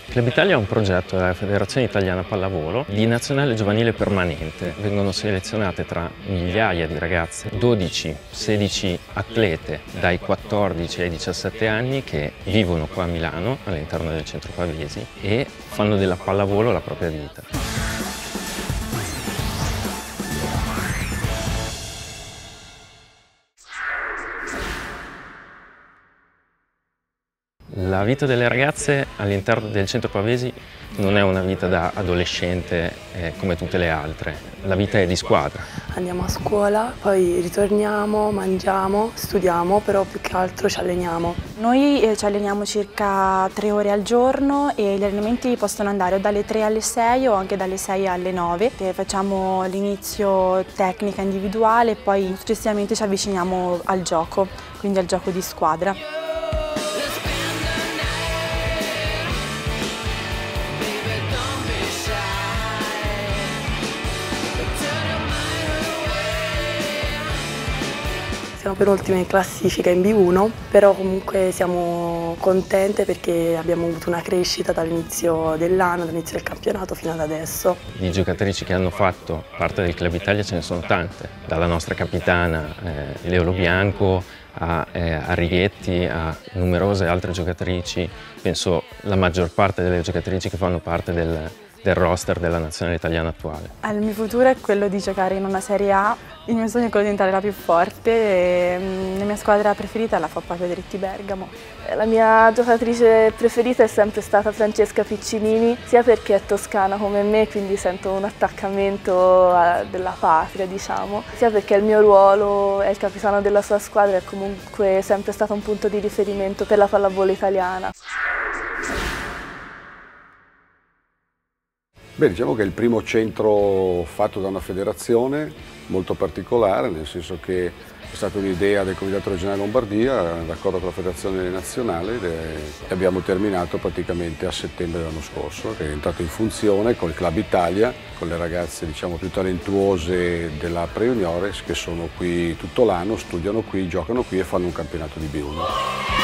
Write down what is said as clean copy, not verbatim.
Club Italia è un progetto della Federazione Italiana Pallavolo di nazionale giovanile permanente. Vengono selezionate tra migliaia di ragazze 12-16 atlete dai 14 ai 17 anni che vivono qua a Milano all'interno del centro Pavesi e fanno della pallavolo la propria vita. La vita delle ragazze all'interno del centro Pavesi non è una vita da adolescente come tutte le altre, la vita è di squadra. Andiamo a scuola, poi ritorniamo, mangiamo, studiamo, però più che altro ci alleniamo. Noi ci alleniamo circa 3 ore al giorno e gli allenamenti possono andare dalle 3 alle 6 o anche dalle 6 alle 9. Facciamo l'inizio tecnica individuale e poi successivamente ci avviciniamo al gioco, quindi al gioco di squadra. Siamo penultime in classifica in B1, però comunque siamo contente perché abbiamo avuto una crescita dall'inizio dell'anno, dall'inizio del campionato fino ad adesso. Di giocatrici che hanno fatto parte del Club Italia ce ne sono tante, dalla nostra capitana Leo Bianco a Righetti, a numerose altre giocatrici. Penso la maggior parte delle giocatrici che fanno parte del roster della nazionale italiana attuale. Il mio futuro è quello di giocare in una Serie A, il mio sogno è quello di diventare la più forte e la mia squadra preferita è la Foppa Pedretti Bergamo. La mia giocatrice preferita è sempre stata Francesca Piccinini, sia perché è toscana come me, quindi sento un attaccamento della patria, diciamo, sia perché il mio ruolo è il capitano della sua squadra e è comunque sempre stato un punto di riferimento per la pallavolo italiana. Beh, diciamo che è il primo centro fatto da una federazione molto particolare, nel senso che è stata un'idea del Comitato Regionale Lombardia, d'accordo con la Federazione Nazionale, e abbiamo terminato praticamente a settembre dell'anno scorso, che è entrato in funzione col Club Italia, con le ragazze diciamo più talentuose della Pre-Juniores che sono qui tutto l'anno, studiano qui, giocano qui e fanno un campionato di B1.